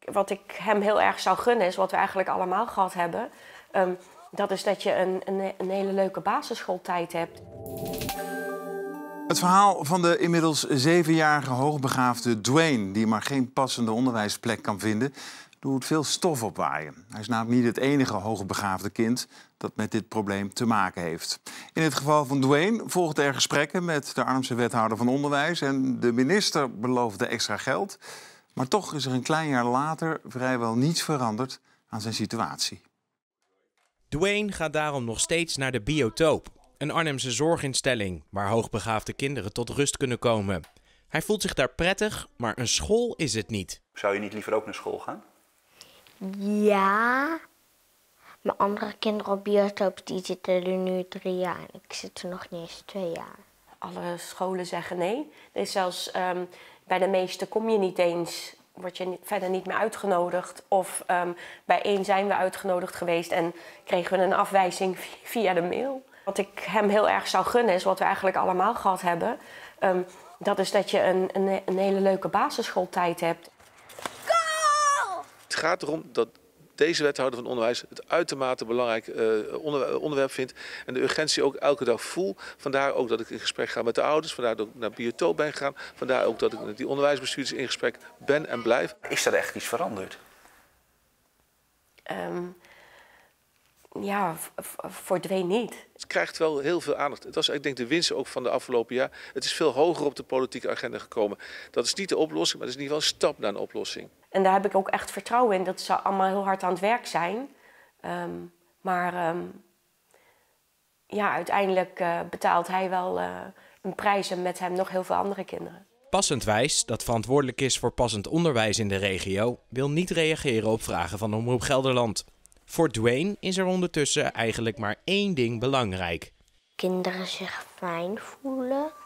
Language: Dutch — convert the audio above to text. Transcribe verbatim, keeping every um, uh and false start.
wat ik hem heel erg zou gunnen is, wat we eigenlijk allemaal gehad hebben. Um, dat is dat je een, een, een hele leuke basisschooltijd hebt. Het verhaal van de inmiddels zevenjarige hoogbegaafde Dwayne, die maar geen passende onderwijsplek kan vinden, doet veel stof opwaaien. Hij is namelijk niet het enige hoogbegaafde kind dat met dit probleem te maken heeft. In het geval van Dwayne volgden er gesprekken met de Arnhemse wethouder van Onderwijs en de minister beloofde extra geld. Maar toch is er een klein jaar later vrijwel niets veranderd aan zijn situatie. Dwayne gaat daarom nog steeds naar de Biotoop, een Arnhemse zorginstelling waar hoogbegaafde kinderen tot rust kunnen komen. Hij voelt zich daar prettig, maar een school is het niet. Zou je niet liever ook naar school gaan? Ja, mijn andere kinderen op Biotoop die zitten er nu drie jaar en ik zit er nog niet eens twee jaar. Alle scholen zeggen nee. Er is zelfs um, bij de meeste kom je niet eens, word je niet, verder niet meer uitgenodigd. Of um, bij één zijn we uitgenodigd geweest en kregen we een afwijzing via de mail. Wat ik hem heel erg zou gunnen is, wat we eigenlijk allemaal gehad hebben. Um, dat is dat je een, een, een hele leuke basisschooltijd hebt. Het gaat erom dat deze wethouder van onderwijs het uitermate belangrijk uh, onder, onderwerp vindt. En de urgentie ook elke dag voel. Vandaar ook dat ik in gesprek ga met de ouders. Vandaar dat ik naar Biotoop ben gegaan. Vandaar ook dat ik met die onderwijsbestuurders in gesprek ben en blijf. Is er echt iets veranderd? Um, ja, voor Dwayne niet. Het krijgt wel heel veel aandacht. Het was, ik denk, de winst ook van de afgelopen jaar. Het is veel hoger op de politieke agenda gekomen. Dat is niet de oplossing, maar het is in ieder geval een stap naar een oplossing. En daar heb ik ook echt vertrouwen in dat ze allemaal heel hard aan het werk zijn. Um, maar um, ja, uiteindelijk uh, betaalt hij wel uh, een prijs en met hem nog heel veel andere kinderen. Passendwijs, dat verantwoordelijk is voor passend onderwijs in de regio, wil niet reageren op vragen van Omroep Gelderland. Voor Dwayne is er ondertussen eigenlijk maar één ding belangrijk. Kinderen zich fijn voelen.